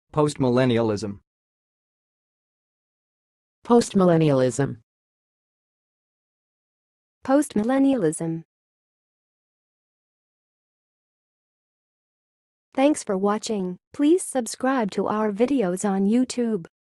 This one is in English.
Postmillennialism. Postmillennialism. Post-millennialism. Thanks for watching. Please subscribe to our videos on YouTube.